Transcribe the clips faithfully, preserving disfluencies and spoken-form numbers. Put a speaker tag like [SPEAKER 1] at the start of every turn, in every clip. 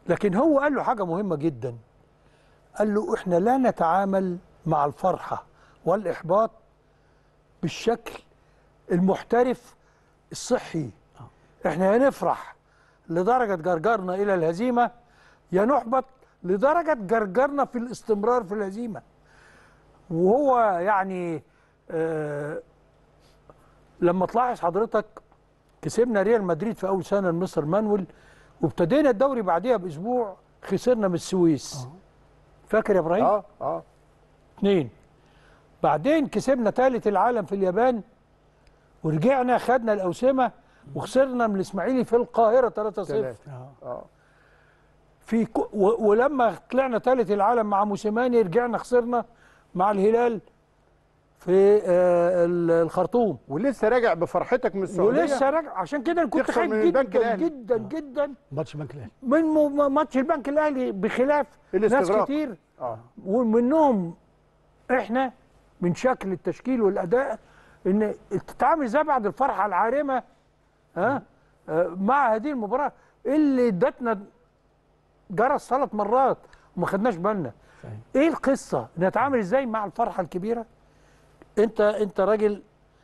[SPEAKER 1] لكن هو قال له حاجه مهمه جدا، قال له احنا لا نتعامل مع الفرحه والاحباط بالشكل المحترف الصحي. احنا يا نفرح لدرجه جرجرنا الى الهزيمه، يا نحبط لدرجه جرجرنا في الاستمرار في الهزيمه. وهو يعني آه لما تلاحظ حضرتك كسبنا ريال مدريد في اول سنه لمستر مانويل، وابتدينا الدوري بعديها باسبوع خسرنا من السويس. أوه. فاكر يا ابراهيم؟
[SPEAKER 2] اه اه
[SPEAKER 1] اثنين. بعدين كسبنا ثالث العالم في اليابان، ورجعنا خدنا الاوسمه وخسرنا من الاسماعيلي في القاهره ثلاثة صفر.
[SPEAKER 2] اه
[SPEAKER 1] في ك... و... ولما طلعنا ثالث العالم مع موسيماني رجعنا خسرنا مع الهلال في آه الخرطوم.
[SPEAKER 2] ولسه راجع بفرحتك من السعوديه،
[SPEAKER 1] ولسه راجع. عشان كده انا كنت خايف جدا جدا جدا, جدا
[SPEAKER 3] ماتش البنك الاهلي،
[SPEAKER 1] من م... ماتش البنك الاهلي، بخلاف ناس كتير
[SPEAKER 2] اه
[SPEAKER 1] ومنهم احنا من شكل التشكيل والاداء، ان تتعامل ازاي بعد الفرحه العارمه ها آه مع هذه المباراه اللي ادتنا جرس ثلاث مرات وما خدناش بالنا. ايه القصه؟ نتعامل ازاي مع الفرحه الكبيره؟ انت انت راجل،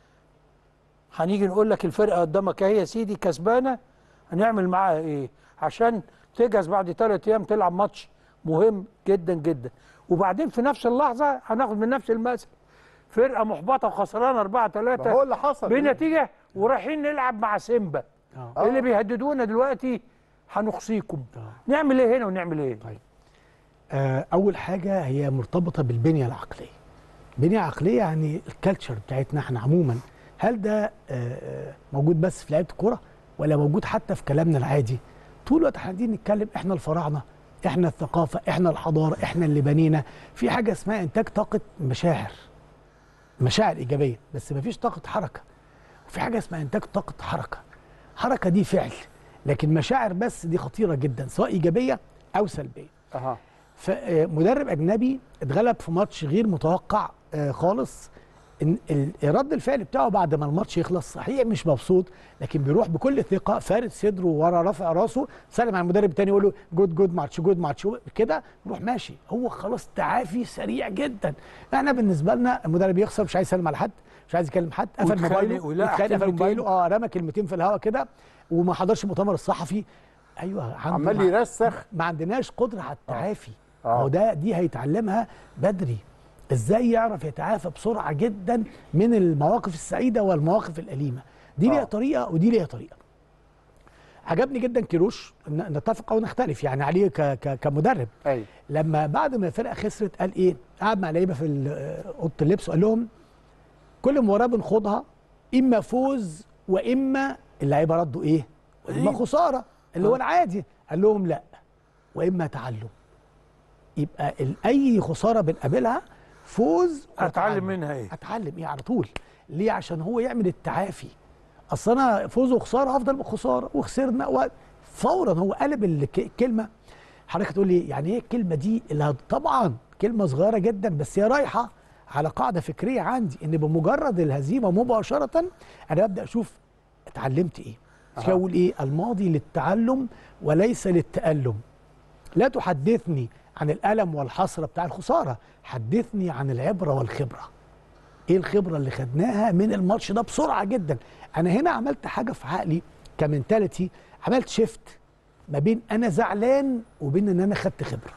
[SPEAKER 1] هنيجي نقول لك الفرقه قدامك اهي يا سيدي كسبانه، هنعمل معاها ايه عشان تجهز بعد ثلاث ايام تلعب ماتش مهم جدا جدا. وبعدين في نفس اللحظه هناخد من نفس المأساة فرقه محبطه وخسرانه أربعة ثلاثة
[SPEAKER 2] هو اللي حصل
[SPEAKER 1] بنتيجه، ورايحين نلعب مع سيمبا آه. اللي بيهددونا دلوقتي هنخصيكم. آه. نعمل ايه هنا ونعمل ايه؟
[SPEAKER 3] طيب آه اول حاجه هي مرتبطه بالبنيه العقليه. بنيه عقليه يعني الكالتشر بتاعتنا احنا عموما، هل ده آه موجود بس في لعيبه الكوره ولا موجود حتى في كلامنا العادي؟ طول الوقت احنا قاعدين نتكلم احنا الفراعنه، احنا الثقافه، احنا الحضاره، احنا اللي بنينا. في حاجه اسمها انتاج طاقه مشاعر، مشاعر ايجابيه، بس مفيش طاقه حركه. وفي حاجه اسمها انتاج طاقه حركه، حركه دي فعل، لكن مشاعر بس دي خطيره جدا سواء ايجابيه او سلبيه.
[SPEAKER 2] اها
[SPEAKER 3] فمدرب اجنبي اتغلب في ماتش غير متوقع خالص، ان رد الفعل بتاعه بعد ما الماتش يخلص صحيح مش مبسوط، لكن بيروح بكل ثقه فارد صدره ورا رافع راسه، سلم على المدرب الثاني يقول له جود جود ماتش جود ماتش كده، يروح ماشي. هو خلاص تعافي سريع جدا. احنا بالنسبه لنا المدرب يخسر مش عايز يسلم على حد، مش عايز يكلم حد، قفل موبايله، قفل موبايله اه رمى كلمتين في الهواء كده وما حضرش المؤتمر الصحفي. ايوه
[SPEAKER 2] عمال يرسخ.
[SPEAKER 3] ما عندناش قدره على التعافي. هو ده دي هيتعلمها بدري، ازاي يعرف يتعافى بسرعه جدا من المواقف السعيده والمواقف الاليمه. دي ليها طريقه ودي ليها طريقه. عجبني جدا كيروش، نتفق او نختلف يعني عليه ك ك كمدرب.
[SPEAKER 2] أي.
[SPEAKER 3] لما بعد ما الفرقه خسرت قال ايه؟ قعد مع اللعيبه في اوضه اللبس وقال لهم كل مباراه بنخوضها اما فوز واما، اللعيبه ردوا ايه؟ واما خساره اللي هو العادي. قال لهم لا، واما تعلم. يبقى اي خساره بنقابلها فوز
[SPEAKER 1] اتعلم منها ايه؟
[SPEAKER 3] اتعلم ايه على طول. ليه؟ عشان هو يعمل التعافي. اصل انا فوز وخساره هفضل بخساره وخسرنا فورا. هو قلب الكلمه. حضرتك تقول لي يعني ايه الكلمه دي؟ اللي طبعا كلمه صغيره جدا بس هي رايحه على قاعده فكريه عندي، ان بمجرد الهزيمه مباشره انا ببدا اشوف اتعلمت ايه. مش اقول ايه؟ الماضي للتعلم وليس للتألم. لا تحدثني عن الألم والحسرة بتاع الخسارة، حدثني عن العبرة والخبرة. ايه الخبرة اللي خدناها من الماتش ده بسرعة جدا؟ انا هنا عملت حاجة في عقلي كمنتاليتي، عملت شيفت ما بين انا زعلان وبين ان انا خدت خبرة.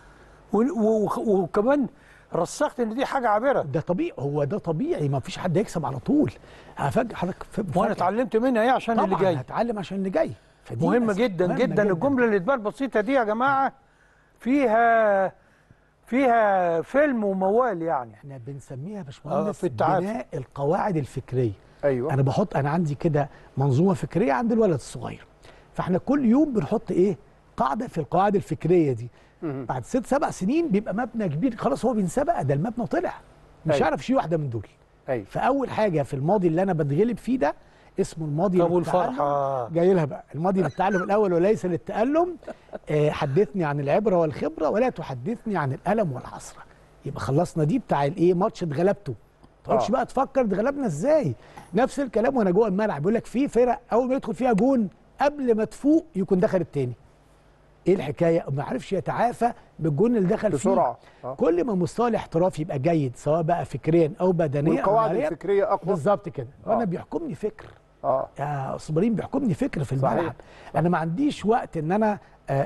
[SPEAKER 1] وكمان رسخت ان دي حاجة عابرة.
[SPEAKER 3] ده طبيعي، هو ده طبيعي، ما فيش حد يكسب على طول. هفاجئ حضرتك.
[SPEAKER 1] وانا اتعلمت منها ايه عشان اللي جاي؟
[SPEAKER 3] طبعا هتعلم عشان اللي جاي.
[SPEAKER 1] مهمة جدا مهمة جدا, جدا. الجملة اللي تبان بسيطة دي يا جماعة فيها فيها فيلم وموال. يعني
[SPEAKER 3] احنا بنسميها يا باشمهندس
[SPEAKER 1] في
[SPEAKER 3] بناء القواعد الفكريه.
[SPEAKER 2] ايوه
[SPEAKER 3] انا بحط، انا عندي كده منظومه فكريه عند الولد الصغير، فاحنا كل يوم بنحط ايه؟ قاعده في القواعد الفكريه دي. مم. بعد ست سبع سنين بيبقى مبنى كبير خلاص، هو بينسبق ده المبنى طلع مش
[SPEAKER 2] أيوة.
[SPEAKER 3] عارف شيء واحده من دول.
[SPEAKER 2] أيوة.
[SPEAKER 3] فاول حاجه في الماضي اللي انا بتغلب فيه ده اسمه الماضي للتعلم.
[SPEAKER 1] الفرحه
[SPEAKER 3] جاي لها بقى الماضي للتعلم الاول وليس للتألم. آه حدثني عن العبره والخبره ولا تحدثني عن الالم والحسره. يبقى خلصنا دي بتاع الايه؟ ماتش اتغلبته. ما تقعدش بقى تفكر اتغلبنا ازاي. نفس الكلام وانا جوه الملعب، بيقول لك في فرق اول ما يدخل فيها جون قبل ما تفوق يكون دخل التاني. ايه الحكايه؟ ما عرفش يتعافى بالجون اللي دخل
[SPEAKER 2] بسرعه
[SPEAKER 3] فيه. كل ما مستوى الاحتراف يبقى جيد سواء بقى فكريا او بدنيا
[SPEAKER 2] والقواعد الفكريه اقوى
[SPEAKER 3] بالظبط كده. وانا بيحكمني فكر
[SPEAKER 2] اه
[SPEAKER 3] يا صبرين، بيحكمني فكر في الملعب.
[SPEAKER 2] صحيح.
[SPEAKER 3] انا ما عنديش وقت ان انا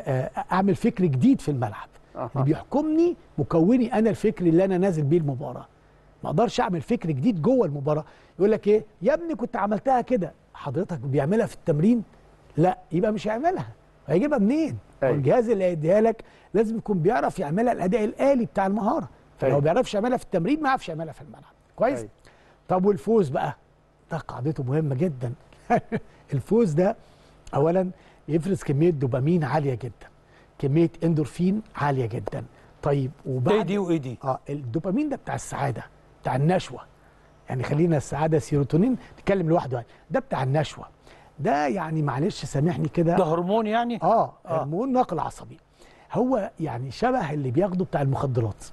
[SPEAKER 3] اعمل فكر جديد في الملعب.
[SPEAKER 2] أه.
[SPEAKER 3] اللي بيحكمني مكوني انا الفكر اللي انا نازل بيه المباراه. ما اقدرش اعمل فكر جديد جوه المباراه. يقول لك ايه يا ابني كنت عملتها كده، حضرتك بيعملها في التمرين؟ لا، يبقى مش هيعملها. هيجيبها منين؟
[SPEAKER 2] أيوة.
[SPEAKER 3] الجهاز اللي هيديها لك لازم يكون بيعرف يعملها الاداء الالي بتاع المهاره. فلو
[SPEAKER 2] أيوة.
[SPEAKER 3] ما بيعرفش يعملها في التمرين ما يعرفش يعملها في الملعب. كويس؟
[SPEAKER 2] أيوة.
[SPEAKER 3] طب والفوز بقى ده قاعدته مهمه جدا. الفوز ده اولا يفرز كميه دوبامين عاليه جدا، كميه اندورفين عاليه جدا. طيب وبعد
[SPEAKER 1] ايه دي وايه دي؟
[SPEAKER 3] اه الدوبامين ده بتاع السعاده، بتاع النشوه. يعني خلينا السعاده سيروتونين نتكلم لوحده يعني. ده بتاع النشوه. ده يعني معلش سامحني كده،
[SPEAKER 1] ده هرمون يعني؟
[SPEAKER 3] اه, آه. هرمون نقل عصبي. هو يعني شبه اللي بياخده بتاع المخدرات.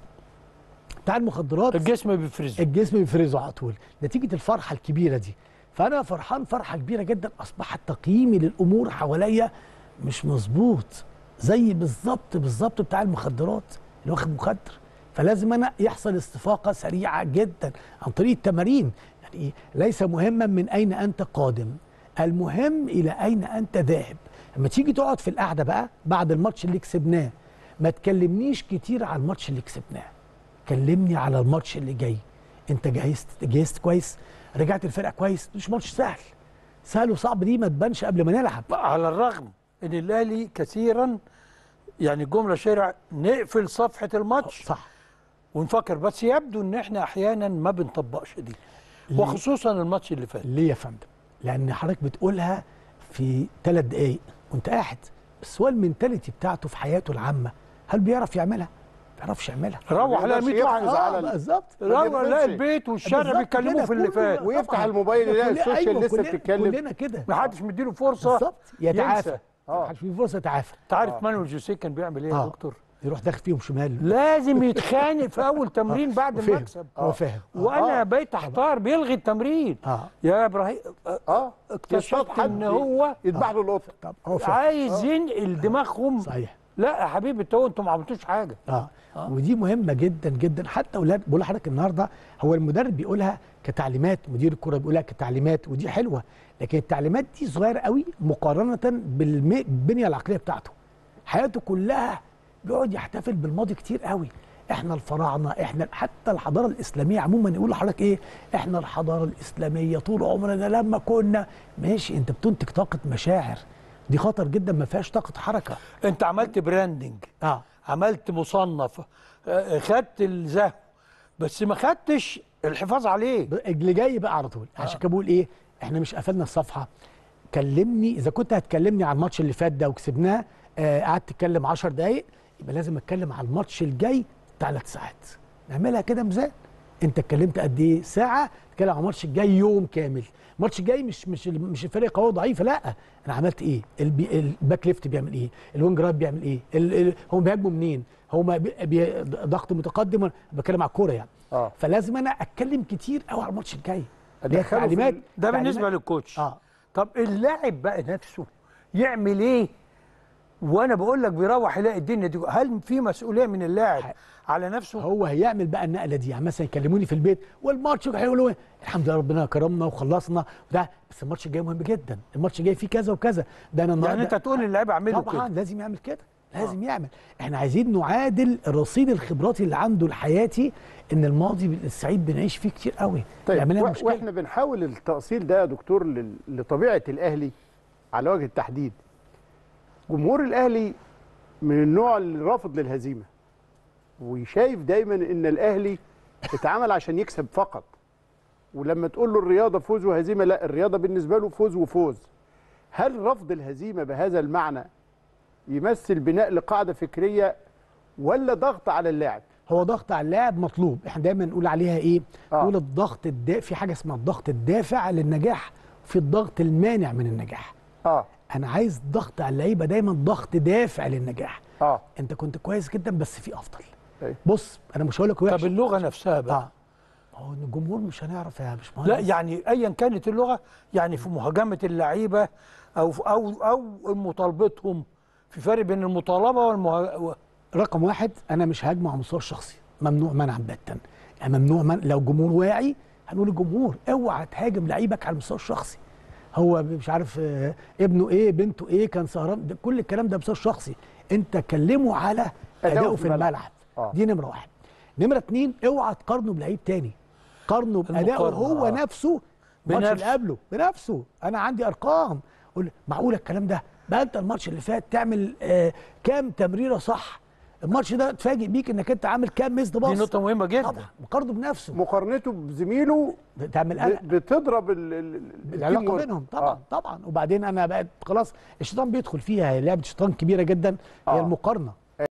[SPEAKER 3] بتاع المخدرات
[SPEAKER 1] الجسم بيفرزه
[SPEAKER 3] الجسم بيفرزه على طول نتيجه الفرحه الكبيره دي. فانا فرحان فرحه كبيره جدا، اصبح تقييمي للامور حواليا مش مظبوط زي بالظبط بالظبط بتاع المخدرات اللي واخد مخدر. فلازم انا يحصل استفاقه سريعه جدا عن طريق التمارين. يعني ليس مهما من اين انت قادم، المهم الى اين انت ذاهب. لما تيجي تقعد في القعده بقى بعد الماتش اللي كسبناه، ما تكلمنيش كتير على الماتش اللي كسبناه، كلمني على الماتش اللي جاي. انت جهزت جهزت كويس؟ رجعت الفرقه كويس؟ مش ماتش سهل. سهل وصعب دي ما تبانش قبل ما نلعب.
[SPEAKER 1] على الرغم ان الاهلي كثيرا يعني الجمله شارع نقفل صفحه الماتش
[SPEAKER 3] صح
[SPEAKER 1] ونفكر، بس يبدو ان احنا احيانا ما بنطبقش دي، وخصوصا الماتش اللي فات.
[SPEAKER 3] ليه يا فندم؟ لان حضرتك بتقولها في ثلاث دقايق وانت قاعد، بس هو المنتاليتي بتاعته في حياته العامه هل بيعرف يعملها؟ ما بيعرفش يعملها.
[SPEAKER 1] روح لا مية واحد
[SPEAKER 3] اه بالظبط.
[SPEAKER 1] روح لا البيت والشارع بيتكلموا في اللي فات،
[SPEAKER 2] ويفتح الموبايل يلاقي السوشيال
[SPEAKER 3] أيوة
[SPEAKER 2] لسه بتتكلم.
[SPEAKER 3] كلنا كده،
[SPEAKER 1] ما حدش مديله فرصه
[SPEAKER 3] بالظبط يتعافى.
[SPEAKER 1] اه
[SPEAKER 3] ما حدش مديله فرصه يتعافى.
[SPEAKER 1] انت عارف آه. مانويل جوزيه كان بيعمل ايه يا
[SPEAKER 3] آه.
[SPEAKER 1] دكتور؟
[SPEAKER 3] يروح داخل فيهم شمال،
[SPEAKER 1] لازم يتخانق في اول تمرين بعد
[SPEAKER 3] وفهم.
[SPEAKER 1] المكسب.
[SPEAKER 3] هو فاهم.
[SPEAKER 1] وانا
[SPEAKER 2] آه.
[SPEAKER 1] بقيت احتار بيلغي التمرين.
[SPEAKER 3] اه
[SPEAKER 1] يا ابراهيم
[SPEAKER 2] اه
[SPEAKER 1] اكتشفت ان هو
[SPEAKER 2] يذبح له القطه.
[SPEAKER 3] طب هو فاهم.
[SPEAKER 1] عايز ينقل دماغهم.
[SPEAKER 3] صحيح.
[SPEAKER 1] لا يا حبيبي انتوا انتوا ما عملتوش حاجه.
[SPEAKER 3] اه, آه. ودي مهمه جدا جدا. حتى اولاد بقول لحضرتك النهارده هو المدرب بيقولها كتعليمات، مدير الكره بيقولها كتعليمات، ودي حلوه، لكن التعليمات دي صغيره قوي مقارنه بالبنيه العقليه بتاعته. حياته كلها بيقعد يحتفل بالماضي كتير قوي. احنا الفراعنه، احنا حتى الحضاره الاسلاميه عموما يقول لحضرتك ايه؟ احنا الحضاره الاسلاميه طول عمرنا لما كنا ماشي. انت بتنتج طاقه مشاعر، دي خطر جدا، ما فيهاش طاقه حركه.
[SPEAKER 1] انت عملت براندنج،
[SPEAKER 3] اه
[SPEAKER 1] عملت مصنف، آه، خدت الزهو، بس ما خدتش الحفاظ عليه.
[SPEAKER 3] اللي جاي بقى على طول. عشان كده بقول ايه؟ احنا مش قفلنا الصفحه. كلمني اذا كنت هتكلمني على الماتش اللي فات ده وكسبناه، آه قعدت تتكلم عشر دقائق، يبقى لازم اتكلم على الماتش الجاي ثلاث ساعات. نعملها كده ميزان. انت اتكلمت قد ايه؟ ساعه. تتكلم على الماتش الجاي يوم كامل. الماتش الجاي مش مش مش الفريق قوي ضعيفه، لا، انا عملت ايه؟ البي الباك ليفت بيعمل ايه؟ الوينج رايت بيعمل ايه؟ ال ال هم بيهاجموا منين؟ هم بي بي ضغط متقدم. بتكلم على الكوره يعني.
[SPEAKER 2] اه
[SPEAKER 3] فلازم انا اتكلم كتير قوي على الماتش الجاي.
[SPEAKER 2] أدخله في
[SPEAKER 3] التعليمات
[SPEAKER 2] ال-
[SPEAKER 1] ده بالنسبه للكوتش.
[SPEAKER 3] اه
[SPEAKER 1] طب اللاعب بقى نفسه يعمل ايه؟ وانا بقول لك بيروح يلاقي الدنيا دي، هل في مسؤوليه من اللاعب على نفسه؟
[SPEAKER 3] هو هيعمل بقى النقله دي. يعني مثلا يكلموني في البيت والماتش هيقولوا ايه؟ الحمد لله ربنا كرمنا وخلصنا وده، بس الماتش الجاي مهم جدا، الماتش الجاي فيه كذا وكذا. ده انا
[SPEAKER 1] يعني انت تقول للاعب اعملوا
[SPEAKER 3] طبعا
[SPEAKER 1] كده؟
[SPEAKER 3] لازم يعمل كده، لازم آه. يعمل. احنا عايزين نعادل رصيد الخبرات اللي عنده الحياتي، ان الماضي السعيد بنعيش فيه كتير قوي.
[SPEAKER 2] طيب
[SPEAKER 3] لنا
[SPEAKER 2] و-
[SPEAKER 3] مشكله.
[SPEAKER 2] واحنا بنحاول التأصيل ده يا دكتور لل- لطبيعه الاهلي على وجه التحديد. جمهور الاهلي من النوع اللي رافض للهزيمه، وشايف دايما ان الاهلي اتعمل عشان يكسب فقط. ولما تقول له الرياضه فوز وهزيمه، لا، الرياضه بالنسبه له فوز وفوز. هل رفض الهزيمه بهذا المعنى يمثل بناء لقاعده فكريه ولا ضغط على اللاعب؟
[SPEAKER 3] هو ضغط على اللاعب مطلوب. احنا دايما نقول عليها ايه؟
[SPEAKER 2] آه.
[SPEAKER 3] نقول الضغط الدا... في حاجه اسمها الضغط الدافع للنجاح، وفي الضغط المانع من النجاح.
[SPEAKER 2] اه
[SPEAKER 3] انا عايز ضغط على اللعيبه دايما، ضغط دافع للنجاح.
[SPEAKER 2] اه
[SPEAKER 3] انت كنت كويس جدا بس في افضل.
[SPEAKER 2] أي.
[SPEAKER 3] بص انا مش هقول لك وحش.
[SPEAKER 1] طب اللغه نفسها بقى؟
[SPEAKER 3] اه هو الجمهور مش هنعرف يا باشمهندس.
[SPEAKER 1] لا يعني ايا كانت اللغه، يعني في مهاجمه اللعيبه او او او مطالبتهم في فرق بين المطالبه والمه...
[SPEAKER 3] رقم واحد، انا مش هاجمه على المستوى الشخصي، ممنوع منعا باتا. يعني ممنوع من... لو جمهور واعي هنقول للجمهور اوعى تهاجم لعيبك على المستوى الشخصي. هو مش عارف آه، ابنه ايه بنته ايه كان سهران، ده كل الكلام ده بصوت شخصي. انت كلمه على اداؤه في الملعب. آه. دي نمره واحد. نمره اتنين، اوعى تقارنه بلعيب تاني، قارنه بادائه هو
[SPEAKER 1] آه.
[SPEAKER 3] نفسه الماتش اللي قبله بنفسه. انا عندي ارقام، قول معقوله الكلام ده؟ بقى انت الماتش اللي فات تعمل آه كام تمريره صح، الماتش ده تفاجئ بيك انك انت عامل كام ميسد باص.
[SPEAKER 1] دي نقطه مهمه جدا.
[SPEAKER 3] طبعا مقارنه بنفسه،
[SPEAKER 2] مقارنته بزميله
[SPEAKER 3] تعمل قلق،
[SPEAKER 2] بتضرب ال- ال-
[SPEAKER 3] العلاقه بينهم. طبعا
[SPEAKER 2] آه.
[SPEAKER 3] طبعا. وبعدين انا بقت خلاص الشيطان بيدخل فيها، لعبه شيطان كبيره جدا هي
[SPEAKER 2] آه.
[SPEAKER 3] المقارنه.